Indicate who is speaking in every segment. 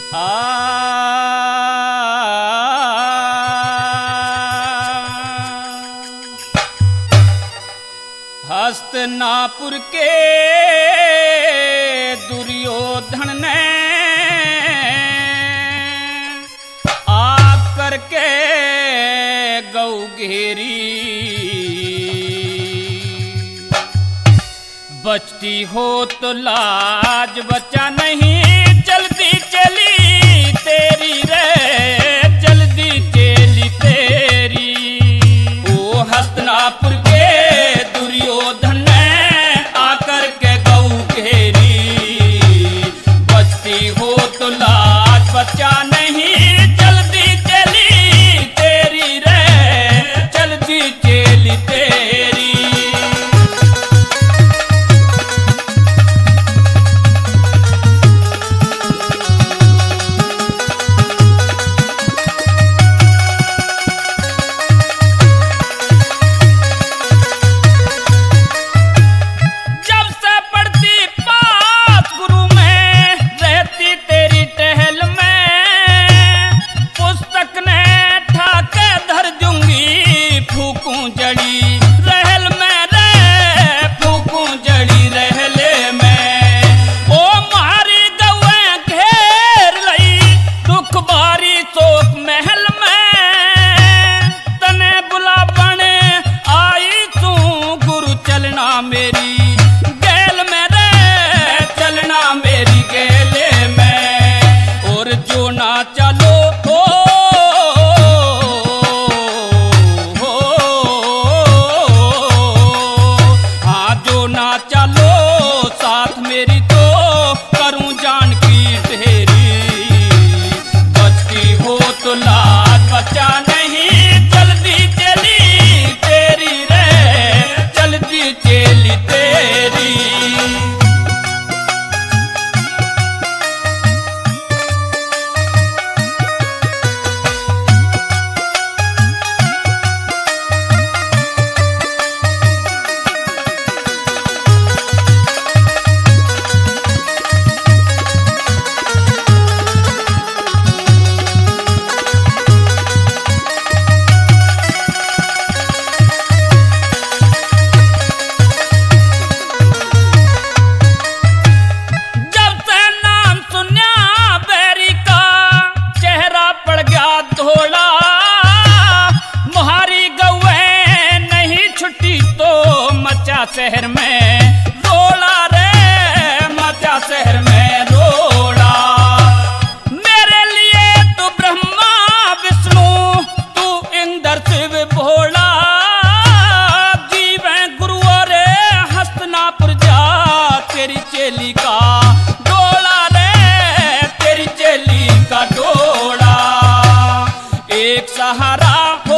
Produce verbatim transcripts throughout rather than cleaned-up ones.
Speaker 1: हस्तिनापुर के दुर्योधन ने आकर के गौ घेरी, बचती हो तो लाज बचा नहीं, जल्दी चली तेरी रे, जल्दी चली तेरी। ओ हस्तिनापुर के दुर्योधन ने आकर के गौ घेरी, बचती हो तो लाज बचा नहीं, जल्दी चली तेरी रे, जल्दी चली तेरी। मेरी गेल में रे चलना, मेरी गेले में, और जो ना चलो हो, हो, हाँ जो ना चलो साथ मेरी तो करूं जान की ढेरी, बचती हो तो लाज बचा नहीं, जल्दी चली तेरी रे, जल्दी चली तेरी। शहर में रोला रे, मचा शहर में रोला, मेरे लिए तू ब्रह्मा विष्णु, तू इंद्र शिव भोला, जीव गुरु रे हस्तिनापुर जा, तेरी चेली का डोला रे, तेरी चेली का डोला, एक सहारा हो,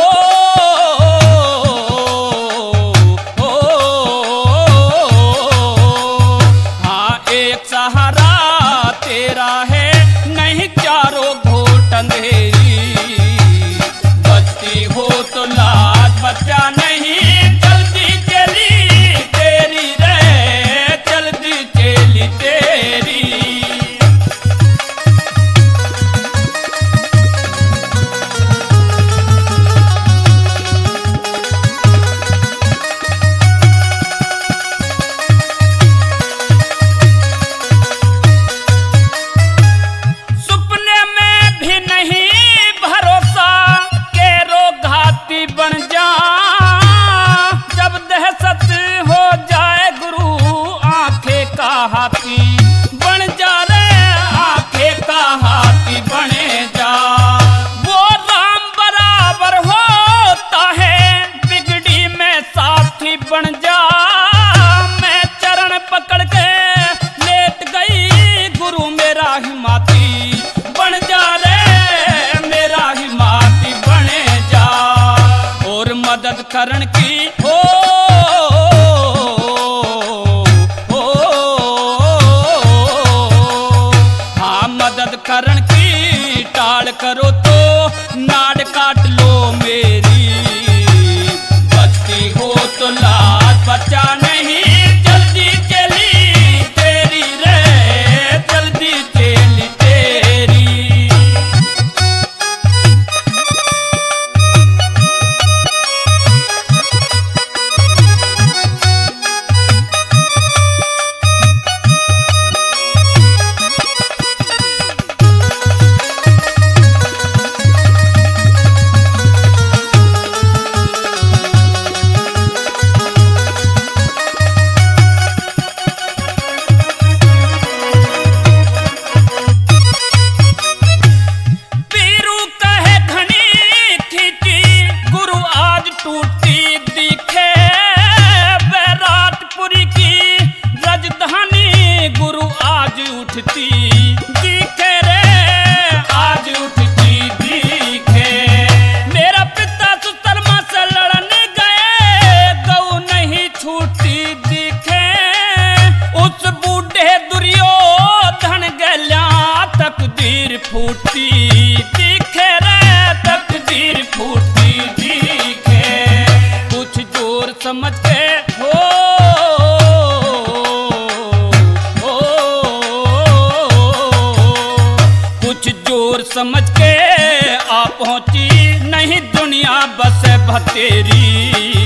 Speaker 1: सहारा तेरा है नहीं चारों घोट अंधेरी, बचती हो तो लाज बचा नहीं, जल्दी चली तेरी रे, जल्दी चली तेरी। बन जा जब दहशत हो जाए गुरु, आंखें का हाथी बन जा रे, आंखें का हाथी बने जा, वो राम बराबर होता है, बिगड़ी में साथी बन जा, मैं चरण पकड़ के लेट गई गुरु मेरा हिमाती बन जा रे, मेरा हिमाती बने जा, और मदद करण की हो, हो, हाँ मदद करण की टाल करो तो नाड़ काट लो मेरी, बचती हो तो लाज बचा नहीं, जल्दी चली तेरी रे, जल्दी चली तेरी। उठती दिखे रे, आज उठती दिखे। मेरा पिता सुतरमा से लड़ने गए, गऊ नहीं छूटी दिखे। उस बूढ़े दुर्योधन गल्या तकदीर फूटती दिखे रे, तकदीर फूटती दिखे। कुछ जोर समझ के हो, हो कुछ जोर समझ के आ पहुंची नहीं दुनिया बस भतेरी।